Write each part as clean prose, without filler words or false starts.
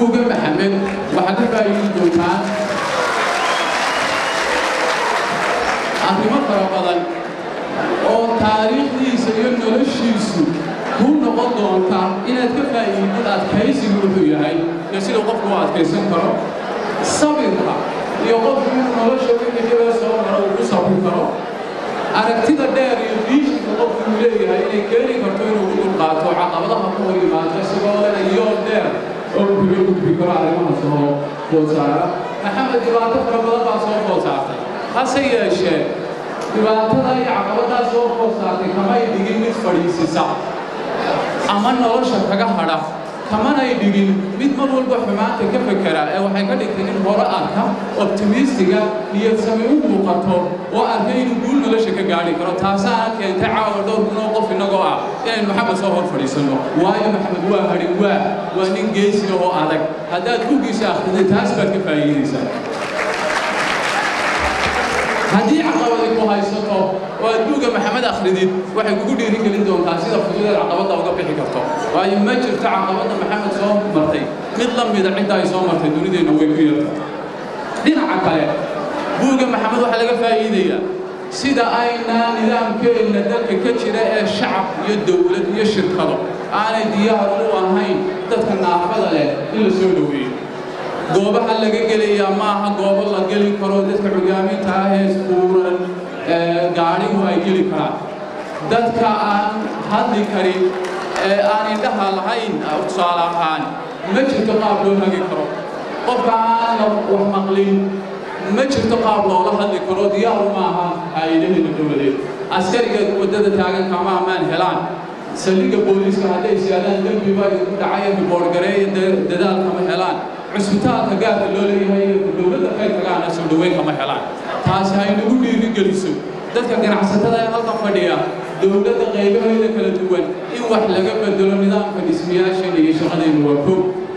buugga maxamed waxaad ka faa'iidi doontaan arrimo fara badan oo taariikhdiisa iyo noloshiisu kuu noqon doonta inaad ka faa'iidid adkaysigu wuxuu yahay iyo sida qofku u adkaysan karo sabirka iyo qofku inuu nolosha wixii dhibee soo maro uu ku sabri karo aragtida dheer iyo viishinka qofku uu leeyahay inay keeni karto inuu u dulqaato caqabadaha ku hor yimaado isagoo leh yool dheer oo uu kaga gudbi karo arrimaha soo food saara maxamed dhibaato fara badan baa soo food saartay hase yeeshee dhibaatada iyo caqabadaha soo food saartay kamay dhigin mid fadhiisisa ama nolosha kaga hadha kamanay dhigin mid mar walba xumaanta ka fekera ee waxay ka dhigtay in hore arka optimistiga niyad sami u muuqato oo arkay inuu guul nolosha ka gaari karo taasaana keentay caawa dhowr kun oo qof innagoo ah inaynu maxamed soo hor fadhiisanno waayo maxamed waa hadhin waa nin geesi oo adag haddaad buuggiisa akhriday taas baad ka faa'iidaysaa haddii caqabadi ku haysato oo aad buugga maxamed akhridid waxay kugu dhiirigelin doontaa sida fududeed caqabadda uga bixi karto waayo ma jirto caqabadda maxamed soo martay mid la mida cidda ay soo martay dunideenna way ku yarta dhinaca kale buugga maxamed waxaa laga faa'iidayaa sida aynaa nidaamkeenna dalka ka jira ee shacab iyo dowlad iyo shirkado aanay diyaar u ahayn dadka naafada leh in la soo dhoweeyo goobaha laga gelayaa maaha goobo la geli karo dadka hogaaminta ah ee isbuuran gaadhigu ay geli karaan dadka aan hadli karin ee aan indhaha lahayn tusaale ahaan ma jirto qaab loo hagi karo qofka aan wax maqlin ma jirto qaab loola hadli karo diyaaru maaha hay'adaheena dowladeed askariga waddada taagan kama ammaan helaan saldhigga booliiska hadday siyaadaan dembi baa idinku dhacay boorgareeya dadaal kama helaan cusbitaalka gaarka loo leeyahay dowladda kay tagaana soo dhaweyn kama helaan taasi hay nagu dhiirigeliso dadka ganacsatada ee halka fadhiya dowladda qaybaheeda kala duwan in wax laga bedelo nidaamka dhismayaasheena iyo shaqadeena waa kow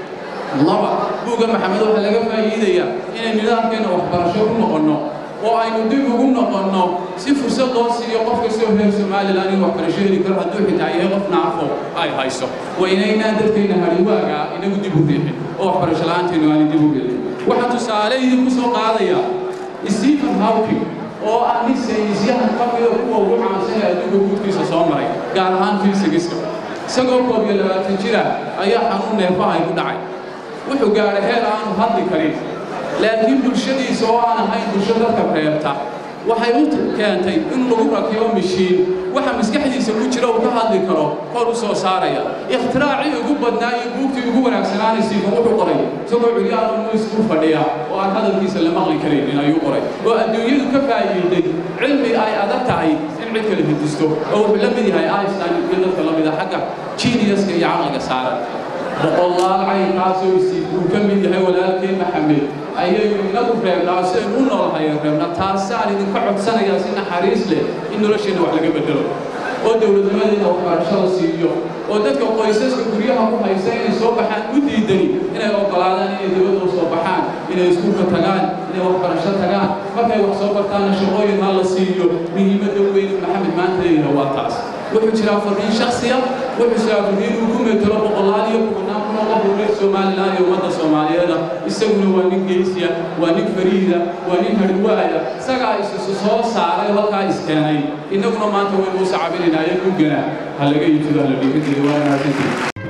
laba buugga maxamed waxaa laga faa'iidayaa inay nidaamkeena waxbarasho ku noqonno oo aynu dib ugu noqonno si fursad loo siiyo qof kastoo reer somalilan in waxbarasho heli karo hadduu xitaa yahay qof naafo ay hayso waa inaynaan dadkayna hariwaaga inagu dib u riixin oo waxbarasho la'aanteennu aanay dib u gelin waxaan tusaale idinku soo qaadayaa Stephen Hawking oo ah nin saynisyahan ka mida kuwa ugu caansan ee adduunka guudkiisa soo maray gaar ahaan fiisigiska isagoo 21 jira ayaa xanuun neerfaha ay ku dhacay wuxuu gaaray heer aanu hadli karin laakiin bulshadiisa oo aan ahayn bulsho dadka reebta waxay u keentay in lagu rakibo mishiin waxa maskaxdiisa ku jira uu ka hadli karo kor u soo saaraya ikhtiraacii ugu badnaa iyo buugtii ugu wanaagsanaanaysa wuxuu qoray isagoo curyaan oo isku fadhiya oo aan hadalkiisa la maqli karin ayuu qoray oo adduunyadu ka faa'iiday cilmi ay adag tahay in cid kale hidisto oo wuxuu la mid yahay Einstein iyo dadka la mid ah xagga genius-ka iyo caqliga saaran boqolaal caynkaasoo uu ka mid yahay walaalkeen maxamed ayaynu inagu reebnaa si aynu u noolahay reebnaa taasaan idinka codsanayaa si naxariis leh in nolosheenna wax laga bedelo oo dowladnimadeena waxbarasho la siiyo oo dadka qoysaska guryaha ku haysta inay soo baxaan u diidani inay oggolaadaan inay dibadda u soo baxaan inay iskuulka tagaan inay waxbarasho tagaan markay wax soo bartaana shaqooyin ha la siiyo muhiimadda weyn maxamed maanta leeyahay waa taas wuxuu jiraa fariin shakhsiya wuxuu jiraa fariin uu ku metelo boqolaal iyo kumanaan kun oo qof reer somalilan iyo ummadda soomaaliyeeda isaguna waa nin geesiya waa nin fariida waa nin harwaaya isagaa isu soo saaray halkaa iskeenay innaguna maanta waynu u sacabinaynaa ee buuggana ha laga iibsado ha la dhiirigeliyo waa mahadsantihin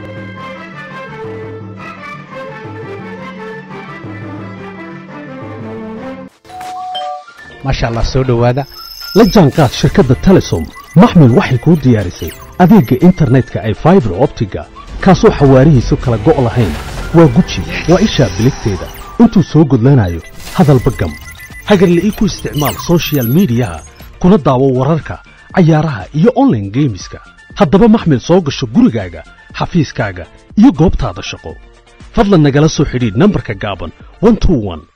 maasha allah soo dhowaada la jaanqaad shirkadda telesom maxmed waxay kuu diyaarisay adeegga internetka ay fiber optiga kaasoo xawaarihiisu kala go' lahayn waa guji waa ishaa biligteeda intuu soo gudlanayo hadalba gam hagarla'ii ku isticmaal social midiyaha kuna daawo wararka cayaaraha iyo online geemiska haddaba maxmed soo gasho gurigaaga xafiiskaaga iyo goobtaada shaqo fadlan nagala soo xidhiidh nambarka gaaban 121